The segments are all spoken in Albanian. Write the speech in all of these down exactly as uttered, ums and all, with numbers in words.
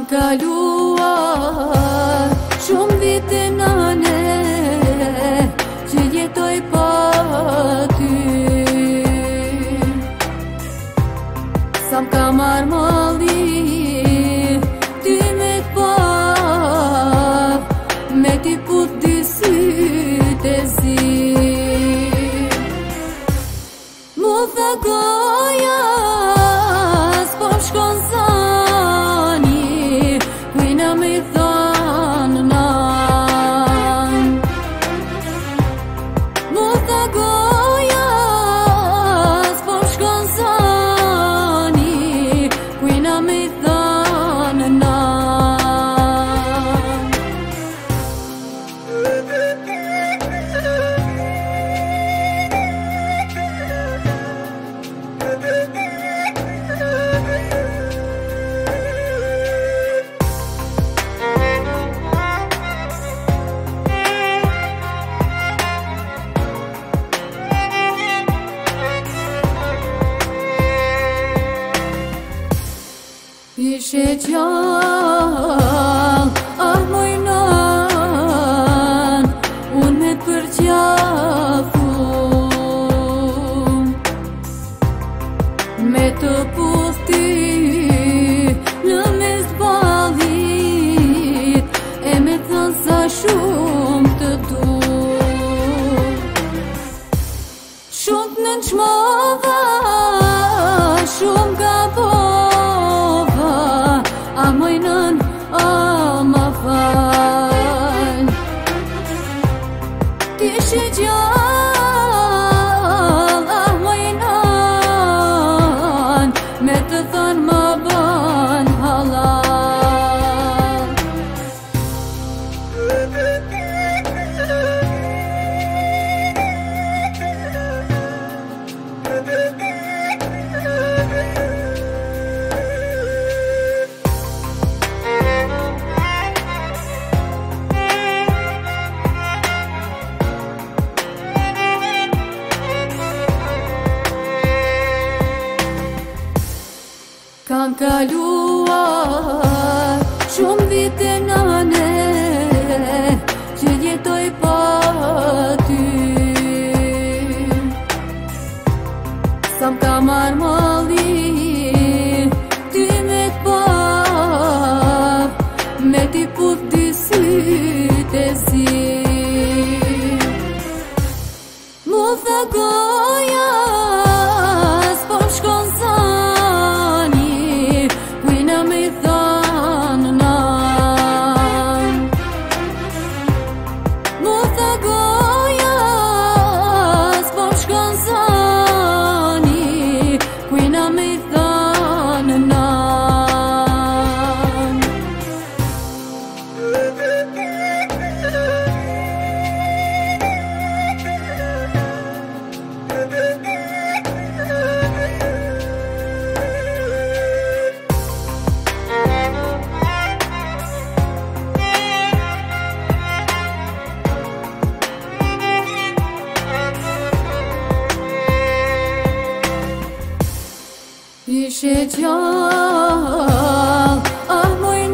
kaluar shumë vite nane që jetoj pa ty. Sa m'ka marrë malli ty me t'paf, me t'i put dy sytë e zi. Mu tha goja s'po m'shkon zani, kujna me thanë nan. Mu tha goja s'po m'shkon zani, kujna me thanë nan. Ishe gjall, ah mojnan, unë me t'përgjafu, me të puthti në mes ballit, e me thënë sa shumë të du. Shumë të nënçmova, shumë gabova, a mojnën, a ma fal. T'ishe gjall, a mojnën, me të thënë ma ban halal. Kam kaluar shumë vite nane që jetoj pa ty. Sa m'ka marrë malli ty me t'paf, me t'i put dy sytë e zi. Mu tha goja s'po m'shkon zani, kujna me thanë nan. Mu tha goja s'po m'shkon zani, kujna me thanë nan. Ishe gjall, ah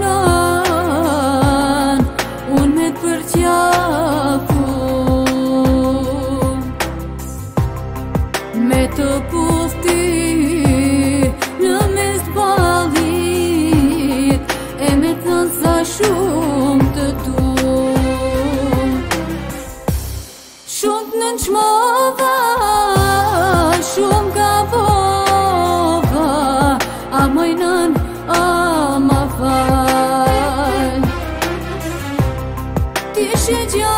mojnan, unë me t'përgjafu, me të puthti në mes ballit, e me thënë sa shumë të du. Shumë të nënçmova, shumë gabova, a mojnën, a ma fal. T'ishe gjall,